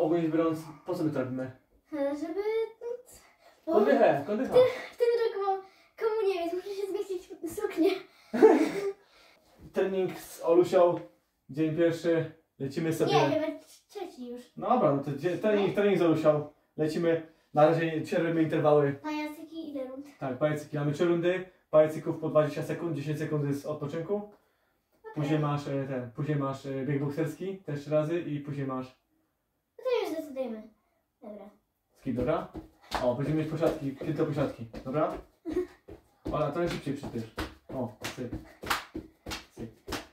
ogólnie biorąc, po co my to robimy? Żeby... Kondychę. Wtedy komu nie jest, muszę się zmieścić w suknię. Trening z Olusią, dzień pierwszy, lecimy sobie... Nie, chyba trzeci już. No dobra, no to trening z Olusią, lecimy, na razie dzisiaj robimy interwały. Pajacyki i rund. Tak, pajacyki, mamy 3 rundy, pajacyków po 20 sekund, 10 sekund jest odpoczynku. Okay. Później masz bieg bokserski, też 3 razy i później masz... No to już zdecydujemy. Dobra. Skip, dobra? O, będziemy mieć posiadki, kilka posiadki, dobra? Ola, trochę szybciej przyspiesz. O, cyk. Cyk.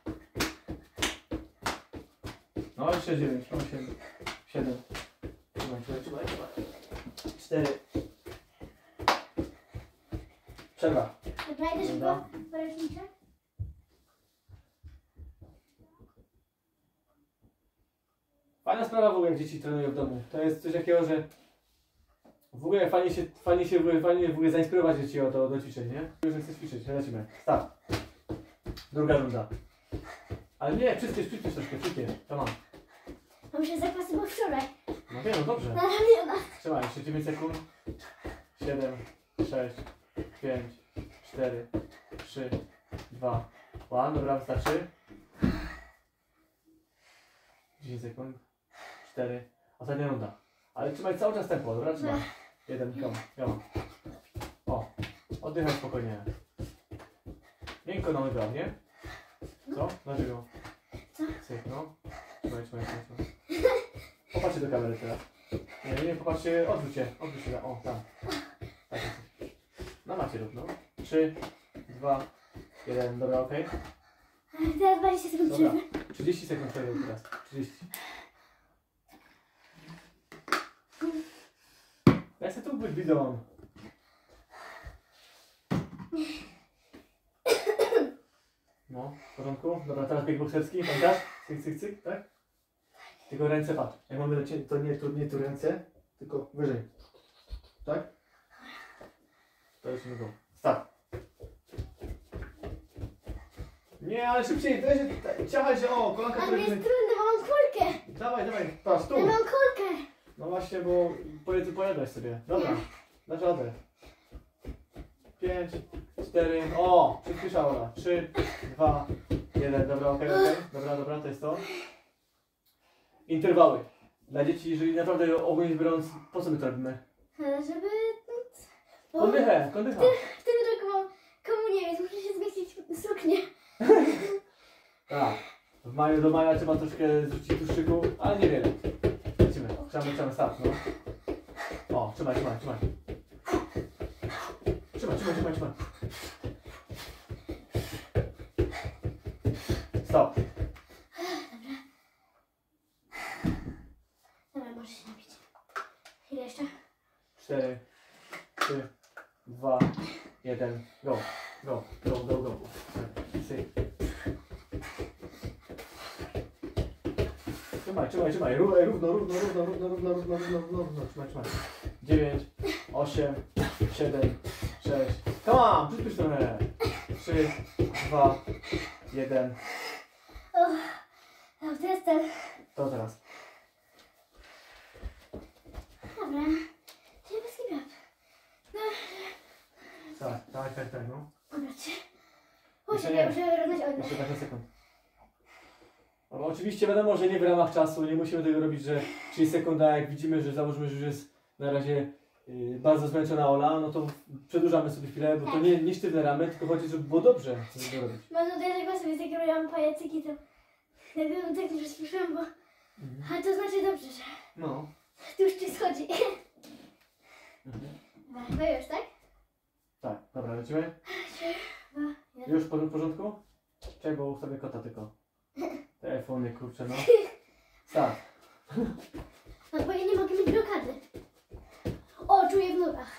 No, jeszcze 9, 8, 7. Trzymaj. 4. Przerwa. Dobra, idę szybko. Poręczniczek. Fajna sprawa w ogóle, jak dzieci trenują w domu. To jest coś takiego, że w ogóle fajnie w ogóle zainspirować dzieci do ćwiczeń, nie? Już chcę ćwiczyć, lecimy. Start. Druga runda. Ale nie, przyspiesz troszkę, to mam. Mam się zakwasy, bo wczoraj. No wiem, no dobrze. Na ramiona. Trzymaj, jeszcze 9 sekund. 7, 6, 5, 4, 3, 2, 1. Dobra, wystarczy. 10 sekund. 4. Ostatnia runda. Ale trzymaj cały czas tempo, dobra? Trzymaj. 1, go. O, oddychaj spokojnie. Miękko na nogach, nie? Co? Dlaczego? Co? Cyk, no. Trzymaj. Popatrzcie do kamery teraz. Nie, popatrzcie, odwróć się, o, tam. Tak jest. No macie rób, no. 3, 2, 1, dobra, okej. Teraz 20 sekund Dobra, przerwy. 30 sekund przerwy teraz. 30. Ja chcę tu być widzą. No, w porządku. Dobra, teraz bieg bokserski, pamiętasz? Cyk, tak? Tylko ręce patrz. Jak mamy lecieć, to nie tu ręce, tylko wyżej. Tak? To lecimy go. Start. Nie, ale szybciej, ciachaj się, o, kolanka Ale jest trudne, bo mam kulkę. Dawaj, patrz, tu. Ja mam kulkę. No właśnie, bo pojedziesz sobie. Dobra, dasz radę. 5, 4, o, przyspieszała. 3, 2, 1, dobra, okej. Dobra, to jest to. Interwały. Dla dzieci, jeżeli naprawdę ogólnie biorąc, po co my to robimy? Żeby... Kondychę. Wtedy komu nie jest, muszę się zmieścić w suknię. Tak. Do maja trzeba troszkę zrzucić tłuszczyku, ale niewiele. Lecimy. Trzymamy start, no. O, trzymaj. Trzymaj. Stop. Dobra, możesz się napić. Ile jeszcze? 4, 3, 2, 1, go. Cyk. Trzymaj. Równo. Trzymaj. 9, 8, 7, 6. Come on, przyspiesz trochę. 3, 2, 1. No, to jest ten. To teraz. Dobra. Czyli bez kibiot. No. Tak, no. Dobra, czy... Jeszcze nie. Muszę robić oddech. Jeszcze 15 sekund. No, bo oczywiście wiadomo, że nie w ramach czasu, nie musimy tego robić, że 30 sekund, a jak widzimy, że załóżmy, że już jest na razie bardzo zmęczona Ola, no to przedłużamy sobie chwilę, bo to nie sztywne ramy, tylko chodzi, żeby było dobrze, co żeby robić. Mam tutaj tego sobie zakieruję pajacyki, to jakby tak nie rozpiszłam, bo... Ale to znaczy dobrze, że No. tłuszczyk schodzi. No już, tak? Tak, dobra, lecimy. 3, 2, 1. Już w porządku? Czekaj, bo ustawię kota tylko. Telefony, kurczę, no. Start. No bo ja nie mogę mieć blokady. O, czuję w nogach.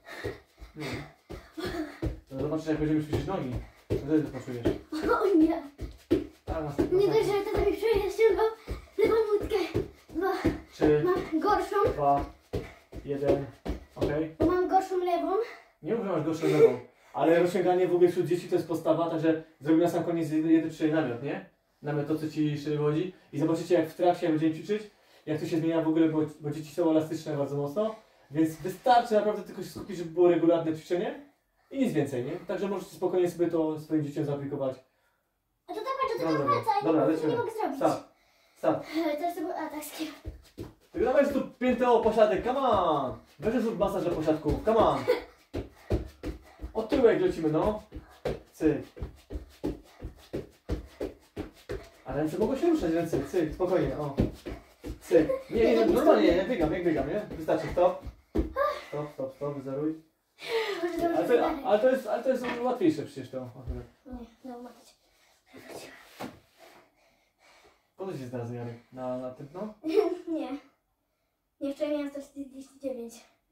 No zobaczysz, jak będziemy ćwiczyć nogi. Wtedy to poczujesz. O nie. Tak, następna. Nie dość, że tata mi ściągał lewą łódkę. Bo 3, mam gorszą, 2, 1. Okej. bo mam gorszą lewą. Nie mów, że masz gorszą nogą. Ale rozciąganie w ogóle wśród dzieci to jest podstawa, także zrobimy na sam koniec 1-3 namiot, nie? Namiot to, co ci jeszcze wychodzi. I zobaczycie, jak w trakcie będziemy ćwiczyć, jak to się zmienia w ogóle, bo dzieci są elastyczne bardzo mocno, więc wystarczy naprawdę tylko się skupić, żeby było regularne ćwiczenie i nic więcej, nie? Także możecie spokojnie sobie to swoim dzieciom zaaplikować. A to dawaj, to Dobra, palca, dobra, ja lecimy. nie mogę zrobić. Start. Teraz to był atak z kim? Wygrałeś tu piętę posiadek, come on! Weź zrób masaż dla posiadków, come on! Od tyłek lecimy, no. Cyk. A ręce mogą się ruszać, ręce, cyk, spokojnie, o. Cyk. Nie, normalnie, jak biegam, nie? Wystarczy, stop. Stop, wyzeruj. Ale to jest łatwiejsze przecież to. Nie, no mać. Po co się znalazł Jarek? Na tym, no? Nie. Nie, wczoraj miałam 149.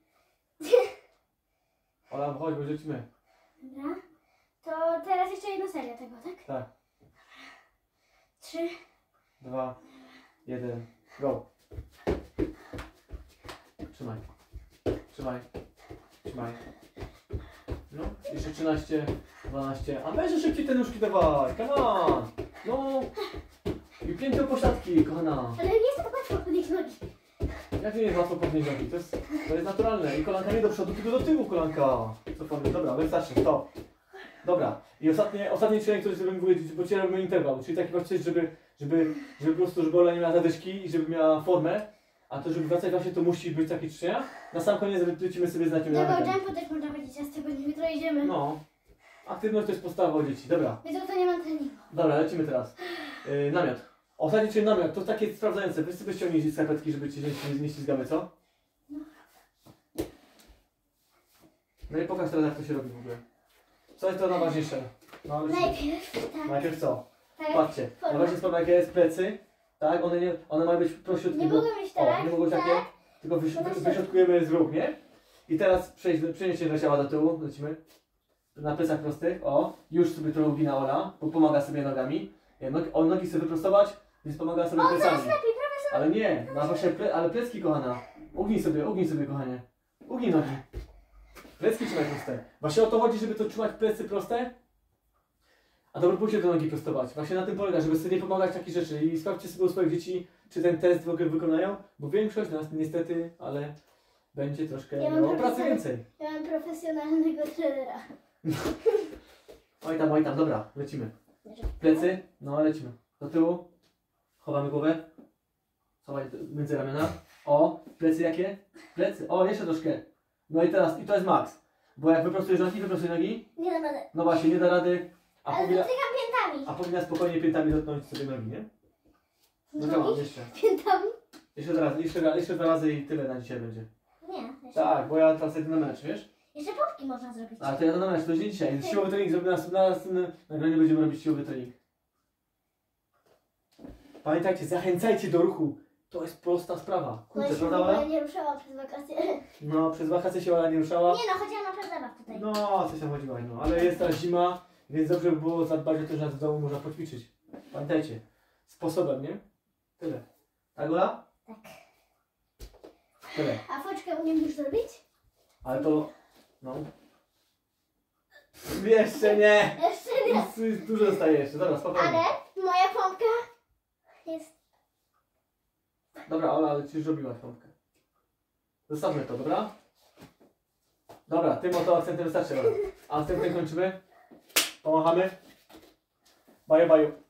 Ola, chodź, bo lecimy. Dobra. To teraz jeszcze jedna seria tego, tak? Tak. 3. 2, 1, go. Trzymaj. No, jeszcze 13, 12. A weź szybciej te nóżki dawaj, come on. No. I piękne posiadki, kochana. Ale nie jest tak łatwo podnieść nogi. Jak nie jest łatwo podnieść nogi? To jest naturalne. I kolanka nie do przodu, tylko do tyłu kolanka. Co powiem? Dobra, wystarczy, stop. Dobra. I ostatni trening, który zrobimy, bo dzisiaj robimy interwał, czyli taki właśnie coś, żeby po prostu, żeby Ola nie miała zadyszki i żeby miała formę. A to, żeby wracać właśnie, to musi być takie ćwiczenia. Na sam koniec lecimy sobie z znakiem Dobra, na jumpu też można powiedzieć, a z tego jutro idziemy. No. Aktywność to jest podstawa u dzieci. Dobra. Jutro to nie mam treningu. Dobra, lecimy teraz. Namiot. Ostatni czyli namiot, to takie sprawdzające. Wy sobie ściągnijcie skarpetki, żeby cię nie ślizgały, co? No i pokaż teraz, jak to się robi w ogóle. Co jest to najważniejsze? No, Najpierw tak. najpierw co? Tak. Patrzcie, no właśnie sprawa, jakie jest plecy, tak? One mają być prościutkie. Nie mogą być tak. Nie mogą być takie, tylko wyśrodkujemy z róg, nie? I teraz przenieście do ciała do tyłu, lecimy. Na plecach prostych, o. Już sobie trochę ugina Ola, bo pomaga sobie nogami. Nogi sobie wyprostować, więc pomaga sobie plecami. Ale nie, no właśnie, ale plecki, kochana. Ugnij sobie, kochanie. Ugnij nogi. Plecki trzymaj proste. Właśnie o to chodzi, żeby to trzymać plecy proste. A dobrze pójście do nogi prostować. Właśnie na tym polega, żeby sobie nie pomagać takich rzeczy. I sprawdźcie sobie u swoich dzieci, czy ten test w ogóle wykonają. Bo większość nas niestety, ale będzie troszkę miało pracy więcej. Ja mam profesjonalnego trenera. Oj tam, dobra, lecimy. Plecy, no lecimy. Do tyłu. Chowamy głowę. Schowaj między ramiona. O, plecy jakie? Plecy, o, jeszcze troszkę. No i teraz, i to jest maks. Bo jak wyprostuj nogi. Nie dam rady. No właśnie, nie da rady. Ale dotykam piętami. A powinna spokojnie piętami dotknąć sobie nogi, nie? No działam jeszcze. Piętami? Jeszcze 2 razy i tyle na dzisiaj będzie. Nie. Jeszcze. Tak, bo ja teraz jedę na mecz, wiesz? Jeszcze popki można zrobić. Ale to jadę na mecz, to nie dzisiaj. Siłowy trening zrobimy na następnym nagraniu, będziemy robić siłowy trening. Pamiętajcie, zachęcajcie do ruchu. To jest prosta sprawa. Bo ja Kurczę, się w prawda? ogóle nie ruszałam przez wakacje. No, przez wakacje się Ola nie ruszała. Nie no, chodziłam na przerwach tutaj. No, coś tam chodziłaś, no. Ale jest teraz zima, więc dobrze by było zadbać o to, że w domu można poćwiczyć. Pamiętajcie. Sposobem, nie? Tyle. Tak, Ola? Tak. Tyle. A foczkę umiem już zrobić? Ale to... No. Jeszcze nie! Jeszcze nie. Dużo zostaje jeszcze. Dobra, spokojnie. Ale moja pompka jest... Dobra, Ola, ale ci już robiłaś pompkę. Zostawmy to, dobra? Dobra, tym oto akcentem wystarczy, Ola. A akcentem kończymy. Pomachamy. Baju, baju.